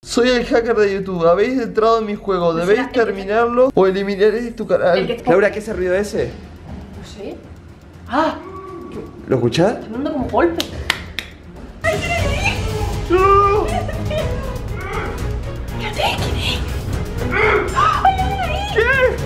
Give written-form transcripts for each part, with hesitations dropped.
Soy el hacker de YouTube. Habéis entrado en mi juego. Debéis terminarlo o eliminaré tu canal. Laura, ¿qué es el ruido ese? No sé. ¡Ah! ¿Lo escuchás? Está dando como golpe. ¡No! Espérate, ¿quién es? ¡Ay, ay, ay! ¿Qué?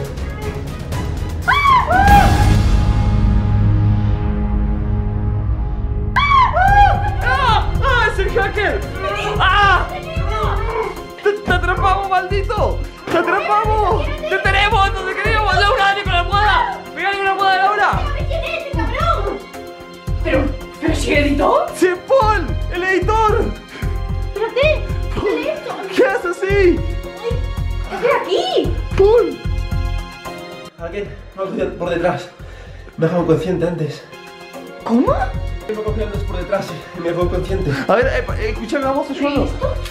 ¡Ah! ¡Es el hacker! ¡Ah! ¡Te atrapamos, maldito! ¡Te atrapamos! ¡Te tenemos! ¡No te queremos! ¡Laura, dale con la almohada! ¡Pégale con la almohada, Laura! ¿Quién es ese cabrón? ¿Pero si el editor? ¡Sí, Paul! ¡El editor! Espérate, ¿qué es esto? ¿Qué haces así? ¡Es de aquí! ¡Paul! Alguien me ha cogido por detrás. Me ha dejado inconsciente antes. ¿Cómo? Me ha cogido antes por detrás y me dejó inconsciente. A ver, escúchame, vamos a ayudarlo.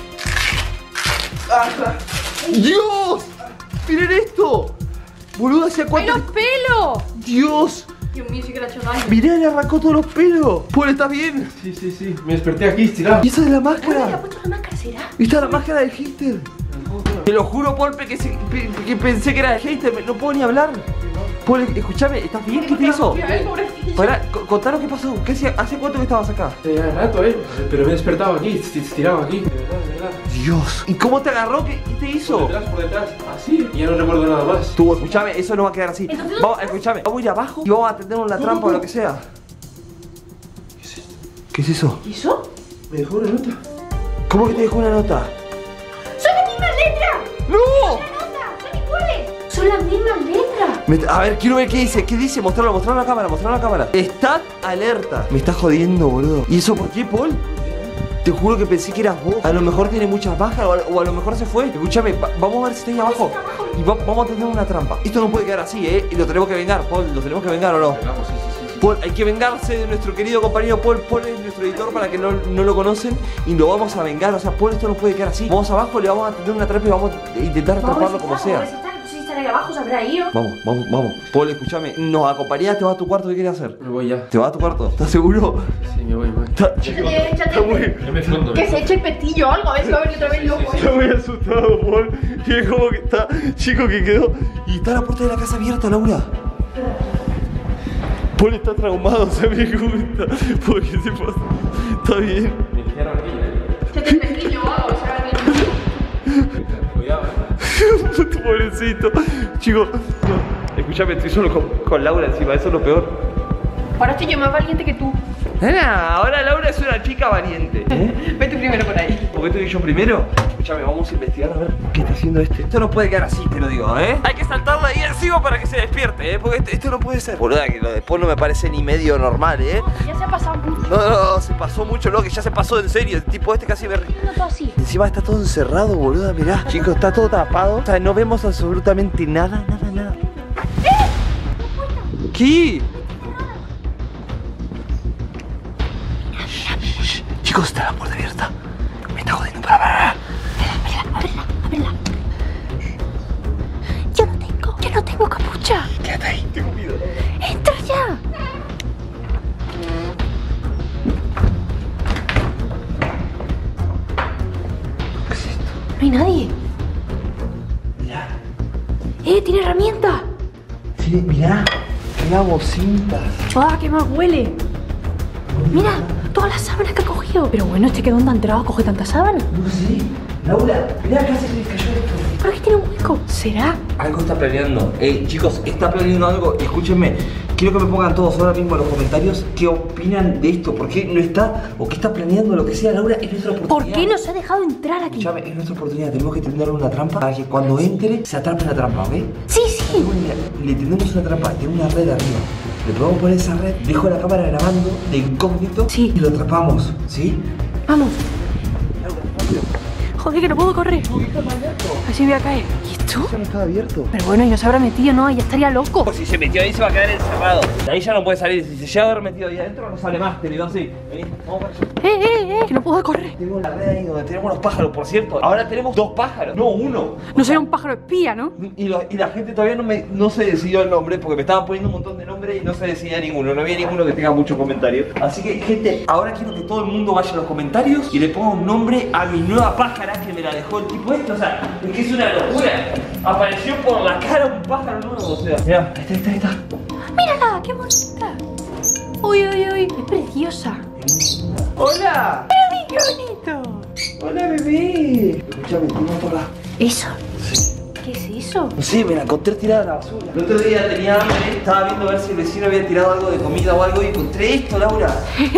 ¡Ah! ¡Dios! ¡Miren esto! Boludo, ¿hacía ¡Ay, cuánto? los pelos! ¡Dios! Dios mío, sí que le ha hecho daño. Mirá, le arrancó todos los pelos. Paul, ¿estás bien? Sí. Me desperté aquí estirado. ¿Y esa es la ¿Cómo le ha máscara? puesto la máscara, será? ¿Esta es la máscara del hater? Te lo juro, Paul, que pensé que era el hater. No puedo ni hablar. Paul, escúchame, ¿estás bien? ¿Qué te hizo? Ay, pobrecillo. Pará, contanos qué pasó. ¿Hace cuánto que estabas acá? Ya rato, pero me he despertado aquí, estirado aquí. De verdad. Dios. ¿Y cómo te agarró? ¿Qué te hizo? Por detrás, así. Y ya no recuerdo nada más. Tú, escúchame, eso no va a quedar así. Entonces, Vamos, escúchame, vamos a ir abajo y vamos a atendernos la trampa o lo que sea. ¿Qué es eso? ¿Y eso? Me dejó una nota. ¿Cómo que te dejó una nota? ¡Son las mismas letras! ¡No! ¡La nota! ¡Son iguales! ¡Son las mismas letras! A ver, quiero ver qué dice. ¿Qué dice? Mostrarlo a la cámara. Estad alerta. Me estás jodiendo, boludo. ¿Y eso por qué, Paul? Te juro que pensé que eras vos. A lo mejor tiene muchas bajas o a lo mejor se fue. Escúchame, vamos a ver si está ahí abajo. Y vamos a tener una trampa. Esto no puede quedar así, Y lo tenemos que vengar, Paul. ¿Lo tenemos que vengar o no? Vamos, sí. Paul, hay que vengarse de nuestro querido compañero Paul. Paul es nuestro editor para que no lo conocen. Y lo vamos a vengar. O sea, Paul, esto no puede quedar así. Vamos abajo, le vamos a tener una trampa y vamos a intentar atraparlo como sea. No sé si estará ahí abajo, se habrá ido. Vamos. Paul, escúchame. ¿Nos acompañás? ¿Te vas a tu cuarto? ¿Qué quieres hacer? Me voy ya. ¿Te vas a tu cuarto? ¿Estás seguro? Sí, me voy. Chicos, Échate. está muy... Yo me escondo. Que se eche el pestillo o algo, a ver si va a venir otra vez loco. Está muy asustado, Paul. Y es como que está, chico, que quedó. Y está la puerta de la casa abierta, Laura. Paul está traumado, se me gusta. ¿Por qué se pasa? Está bien. Me encierro aquí, Échate el pestillo o algo, se va a venir. Cuidado, Pobrecito. Chicos, no. Escúchame, estoy solo con Laura encima, eso es lo peor. Ahora estoy yo más valiente que tú. Nena, ahora Laura es una chica valiente. Vete primero por ahí. ¿Por qué estoy yo primero? Escúchame, vamos a investigar a ver qué está haciendo este. Esto no puede quedar así, te lo digo, Hay que saltarla ahí encima para que se despierte, Porque esto no puede ser. Boluda, que lo después no me parece ni medio normal, Ya se ha pasado mucho. No, se pasó mucho, que ya se pasó en serio. El tipo este casi me... No todo así. Encima está todo encerrado, boluda, mirá. Chicos, está todo tapado. O sea, no vemos absolutamente nada. ¿Qué? Chicos, está la puerta abierta. Me está jodiendo, para. Ábrela. Yo no tengo capucha. Quédate ahí, tengo miedo. Entra ya. ¿Qué es esto? No hay nadie. Mirá. Tiene herramienta. Sí, mirá. Mirá bocinas. ¡Ah, qué más huele! Mira, todas las sábanas que ha cogido. Pero bueno, ¿qué dónde ha entrado a coger tantas sábanas? No sé. Laura, mirá acá se le cayó esto. ¿Por qué tiene un hueco? ¿Será? Algo está planeando. Chicos, está planeando algo. Y escúchenme, quiero que me pongan todos ahora mismo en los comentarios qué opinan de esto. ¿Por qué no está? ¿O qué está planeando? Lo que sea, Laura, es nuestra oportunidad. ¿Por qué nos ha dejado entrar aquí? Escúchame, es nuestra oportunidad. Tenemos que tenderle una trampa para que cuando entre se atrape la trampa, ¿ok? Sí. Bueno, mira, le tendemos una trampa, tiene una red arriba. Le podemos poner esa red, dejo la cámara grabando de incógnito y lo atrapamos, ¿sí? Vamos. Laura, rápido. Joder, que no puedo correr. Así voy a caer. ¿Y esto? Ya no estaba abierto. Pero bueno, ya se habrá metido, ¿no? Ya estaría loco. Si se metió ahí se va a quedar encerrado. De ahí ya no puede salir. Si se llega a haber metido ahí adentro no sale más. Te digo así. Vení, vamos para allá. Que no puedo correr. Tengo la red ahí donde tenemos los pájaros, por cierto. Ahora tenemos 2 pájaros, no 1. No sería un pájaro espía, ¿no? Y la gente todavía no se decidió el nombre porque me estaban poniendo un montón de nombres y no se decidía ninguno. No había ninguno que tenga muchos comentarios. Así que, gente, ahora quiero que todo el mundo vaya a los comentarios y le ponga un nombre a mi nueva pájara. cara que me la dejó el tipo este, o sea, es que es una locura. Apareció por la cara un pájaro nuevo, o sea. Mirá, ahí está. Mírala, qué bonita. Uy, es preciosa. ¡Hola! ¡Qué bonito! ¡Hola, bebé! Escuchame, tengo otra. ¿Eso? ¿Qué es eso? No sé, me la encontré tirada a la basura. El otro día tenía hambre, estaba viendo a ver si el vecino había tirado algo de comida o algo y encontré esto, Laura.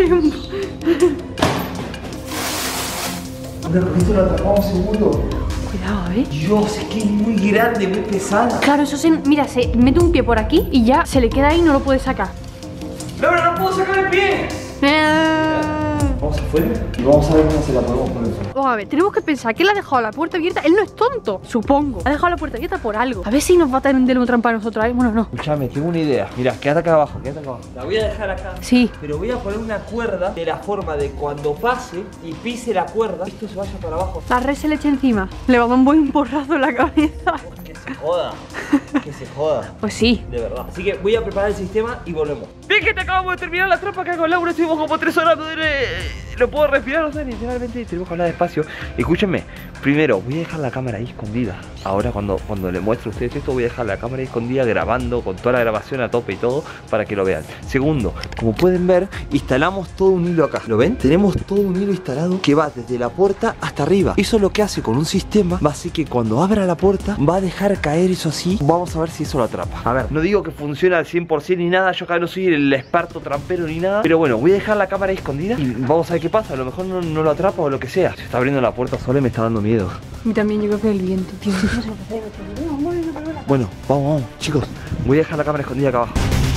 Esto lo atrapamos seguro. Cuidado, Dios, es que es muy grande, muy pesada. Claro, eso se... Mira, se mete un pie por aquí y ya se le queda ahí y no lo puede sacar. Laura, no puedo sacar el pie. Vamos afuera y vamos a ver cómo se la podemos poner. Vamos a ver, tenemos que pensar que él ha dejado la puerta abierta. Él no es tonto, supongo. Ha dejado la puerta abierta por algo. A ver si nos va a tener un trampa a nosotros. Bueno, no. Escúchame, tengo una idea. Mira, quédate acá abajo, La voy a dejar acá. Sí. Pero voy a poner una cuerda de la forma de cuando pase y pise la cuerda, esto se vaya para abajo. La red se le echa encima. Le va a dar un buen porrazo en la cabeza. Que se joda. Que se joda. Pues sí. De verdad. Así que voy a preparar el sistema y volvemos. Bien, que te acabamos de terminar la trampa acá con Laura. Estuvimos como 3 horas. No puedo respirar, o sea, literalmente tenemos que hablar despacio. Escúchenme, primero voy a dejar la cámara ahí escondida. Ahora cuando le muestro a ustedes esto, voy a dejar la cámara ahí escondida grabando con toda la grabación a tope y todo para que lo vean. Segundo, como pueden ver, instalamos todo un hilo acá. ¿Lo ven? Tenemos todo un hilo instalado que va desde la puerta hasta arriba. Eso lo que hace con un sistema va a ser que cuando abra la puerta va a dejar caer eso así. Vamos a ver si eso lo atrapa. A ver, no digo que funciona al 100% ni nada. Yo acá no soy el experto trampero ni nada. Pero bueno, voy a dejar la cámara ahí escondida y vamos a ver qué pasa. A lo mejor no lo atrapa o lo que sea. Se está abriendo la puerta sola y me está dando miedo. A mí también, yo creo que el viento, tío. Bueno, vamos, chicos. Voy a dejar la cámara escondida acá abajo.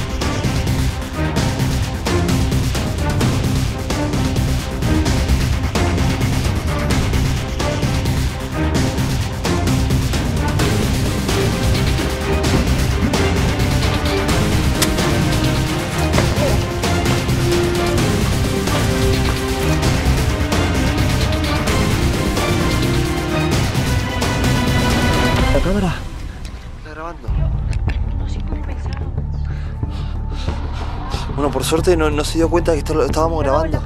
La cámara está grabando. No sé cómo pensar. Bueno, por suerte no se dio cuenta que esto lo estábamos grabando.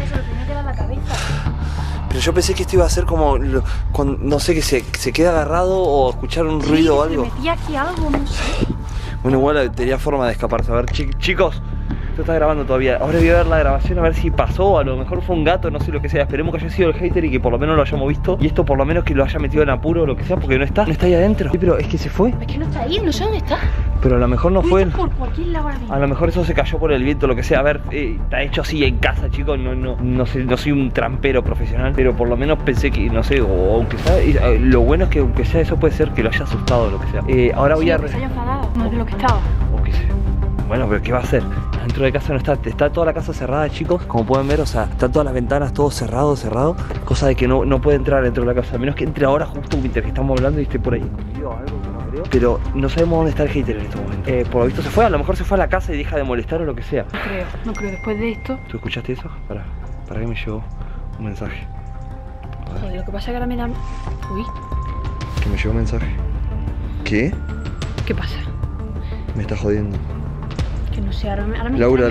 Pero yo pensé que esto iba a ser como, no sé, que se queda agarrado o escuchar un ruido o algo. Metí aquí algo, no sé. Bueno, igual tenía forma de escaparse. A ver, chicos, esto está grabando todavía. Ahora voy a ver la grabación a ver si pasó. A lo mejor fue un gato, no sé lo que sea. Esperemos que haya sido el hater y que por lo menos lo hayamos visto. Y esto por lo menos que lo haya metido en apuro o lo que sea, porque no está ahí adentro. Sí, pero es que se fue. Es que no está ahí, no sé dónde está. Pero a lo mejor no fue. Por cualquier lado ahora mismo. A lo mejor eso se cayó por el viento, lo que sea. A ver, está hecho así en casa, chicos. No sé, no soy un trampero profesional, pero por lo menos pensé que, no sé, o aunque sea, lo bueno es que aunque sea eso puede ser que lo haya asustado o lo que sea. Ahora voy a... Que se haya enfadado, no es de lo que estaba. O que sea. Bueno, pero ¿qué va a hacer? Dentro de casa no está toda la casa cerrada, chicos. Como pueden ver, o sea, están todas las ventanas, todo cerrado. Cosa de que no puede entrar dentro de la casa. A menos que entre ahora justo mientras que estamos hablando y esté por ahí escondido o algo que no creo. Pero no sabemos dónde está el hater en este momento. Por lo visto se fue, a lo mejor se fue a la casa y deja de molestar o lo que sea. No creo, después de esto. ¿Tú escuchaste eso? Para que me llegó un mensaje. Joder, lo que pasa es que ahora me da... Uy. Que me llegó un mensaje. ¿Qué? ¿Qué pasa? Me está jodiendo. Que no sé, ahora me... Laura.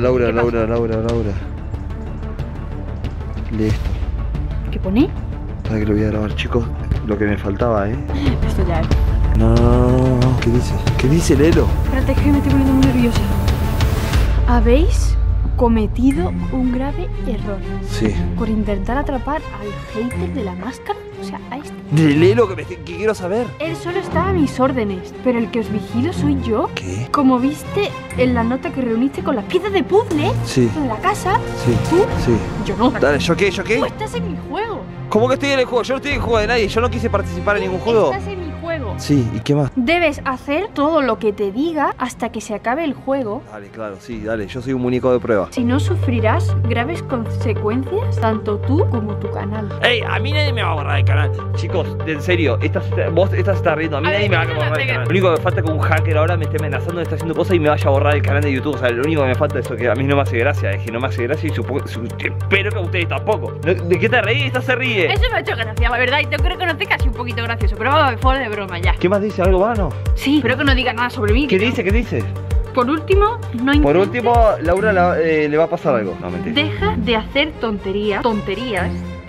Lee esto. ¿Qué pone? Para que lo voy a grabar, chicos. Lo que me faltaba, Esto ya es... No. ¿Qué dice? ¿Qué dice, Lelo? Espérate, que me estoy poniendo muy nerviosa. ¿Habéis cometido un grave error Sí. por intentar atrapar al hater de la máscara? O sea, a este. Lelo, que quiero saber. Él solo está a mis órdenes, pero el que os vigilo soy yo. ¿Qué? Como viste en la nota que reuniste con las piezas de puzzle Sí. en la casa. Sí. ¿Tú? Sí. Yo no. Dale, ¿yo qué? Tú estás en mi juego. ¿Cómo que estoy en el juego? Yo no estoy en el juego de nadie. Yo no quise participar en ningún juego. Estás en mi juego. Sí, ¿y qué más? Debes hacer todo lo que te diga hasta que se acabe el juego. Dale, claro, sí, dale. Yo soy un muñeco de prueba. Si no, sufrirás graves consecuencias, tanto tú como tu canal. ¡Ey! A mí nadie me va a borrar el canal. Chicos, en serio, vos estás está riendo. A mí nadie me va a borrar el canal. Lo único que me falta es que un hacker ahora me esté amenazando, me está haciendo cosas y me vaya a borrar el canal de YouTube. O sea, lo único que me falta es eso, que a mí no me hace gracia. Es que no me hace gracia y espero que a ustedes tampoco. ¿De qué te reís? Esta se ríe. Eso me ha hecho gracia, la verdad, y tengo que reconocer que ha sido un poquito gracioso. Pero vamos a ver, fuera de broma ya. ¿Qué más dice? ¿Algo bueno? Sí, espero que no diga nada sobre mí. ¿Qué dice? ¿Qué dice? Por último, no Por intentes... último, Laura le va a pasar algo. No, mentira. Deja de hacer tonterías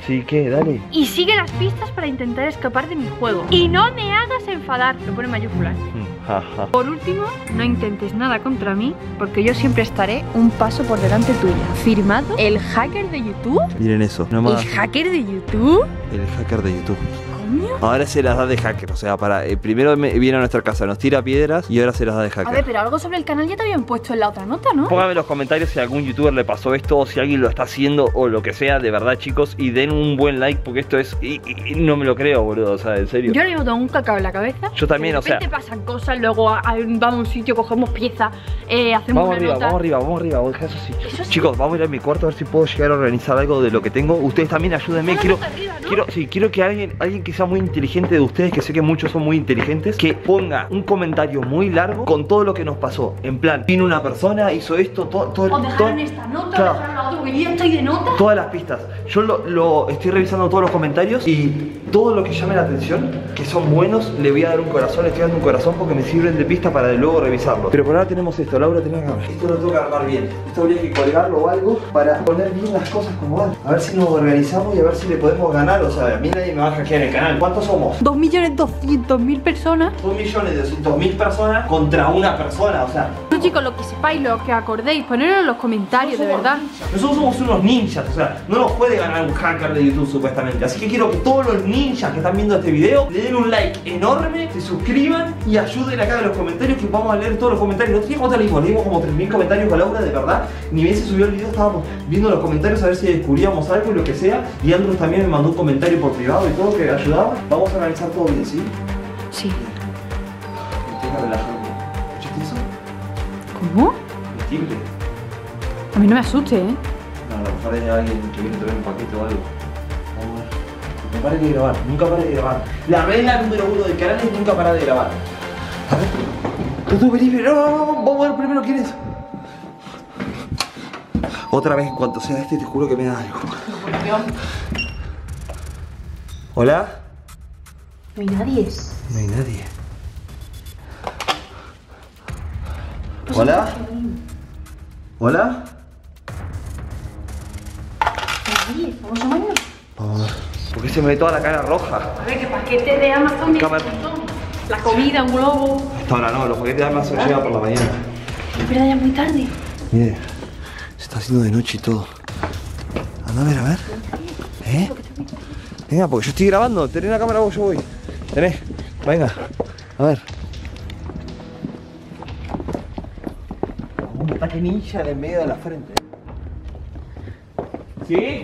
Sí, ¿qué? Dale. Y sigue las pistas para intentar escapar de mi juego. Y no me hagas enfadar. Lo pone en mayúsculas. Por último, no intentes nada contra mí, porque yo siempre estaré un paso por delante tuya. Firmado, el hacker de YouTube. Miren eso. No ¿El más. hacker de YouTube? El hacker de YouTube. ¿Coño? Ahora se las da de hacker. O sea, primero viene a nuestra casa, nos tira piedras y ahora se las da de hacker. A ver, pero algo sobre el canal ya te habían puesto en la otra nota, ¿no? Pónganme en los comentarios si a algún youtuber le pasó esto o si alguien lo está haciendo o lo que sea, de verdad, chicos, y den un buen like porque esto es... Y no me lo creo, boludo, o sea, en serio. Yo le tengo un cacao en la cabeza. Yo también, o sea... De repente pasan cosas, luego vamos a un sitio, cogemos piezas, hacemos Vamos una nota. vamos arriba, eso sí. Chicos, vamos a ir a mi cuarto a ver si puedo llegar a organizar algo de lo que tengo. Ustedes también ayúdenme, quiero que alguien que sea muy inteligente de ustedes, que sé que muchos son muy inteligentes, que ponga un comentario muy largo con todo lo que nos pasó. En plan, vino una persona, hizo esto, todo O dejaron esta nota, claro, dejaron la otra, porque yo ya estoy de nota. todas las pistas. Yo lo estoy revisando todos los comentarios y todo lo que llame la atención, que son buenos, le voy a dar un corazón, le estoy dando un corazón porque me sirven de pista para luego revisarlo. Pero por ahora tenemos esto, Laura, tenés acá. Esto lo tengo que armar bien. Esto habría que colgarlo o algo para poner bien las cosas como van. A ver si nos organizamos y a ver si le podemos ganar. O sea, a mí nadie me va a hackear el canal. ¿Cuántos somos? 2.200.000 personas. 2.200.000 personas contra una persona, o sea... No, chicos, lo que sepáis, lo que acordéis, ponedlo en los comentarios, de verdad. Nosotros somos unos ninjas, o sea, no nos puede ganar un hacker de YouTube supuestamente. Así que quiero que todos los ninjas que están viendo este video le den un like enorme, se suscriban y ayuden acá en los comentarios, que vamos a leer todos los comentarios. No sé cuánto leímos como 3.000 comentarios con Laura, de verdad. Ni bien se subió el video, estábamos viendo los comentarios a ver si descubríamos algo y lo que sea. Y Andrew también me mandó un comentario por privado y todo que ayudaba. Vamos a analizar todo bien, ¿sí? Sí. Me tengo que relajarme. ¿Escuchaste eso? ¿Cómo? El timbre. A mí no me asuste, ¿eh? No, a lo mejor hay alguien que viene a traer un paquete o algo. Vamos a ver. No pares de grabar, nunca pares de grabar. La regla número 1 del canal es nunca parar de grabar. A ver. Tú vení, no, vamos a ver primero quién es. Otra vez, en cuanto sea este, te juro que me da algo. ¿Hola? No hay nadie. No hay nadie. ¿Hola? ¿Hola? Vamos a verlo. Vamos a ver. ¿Por qué se me ve toda la cara roja? A ver, que paquete de Amazon. Cámara. La comida, un globo. Hasta ahora no, los paquetes de Amazon llegan por la mañana. Es verdad, ya es muy tarde. Mire, se está haciendo de noche y todo. Anda a ver. ¿Eh? Venga, porque yo estoy grabando. Tenés la cámara vos, yo voy. Tenés. Venga. A ver. Un ataque ninja en el medio de la frente. ¿Sí?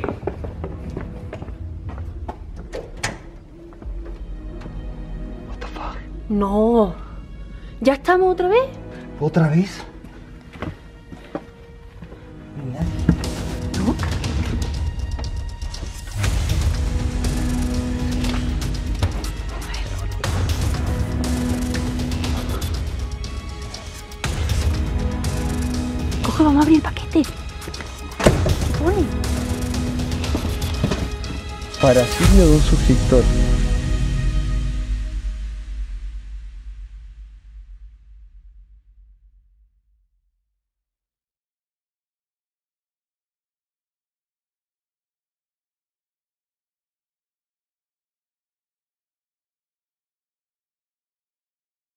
What the fuck? No. ¿Ya estamos otra vez? ¿Otra vez? No. Coge, vamos a abrir el paquete. ¿Qué pone? Para signo de un suscriptor.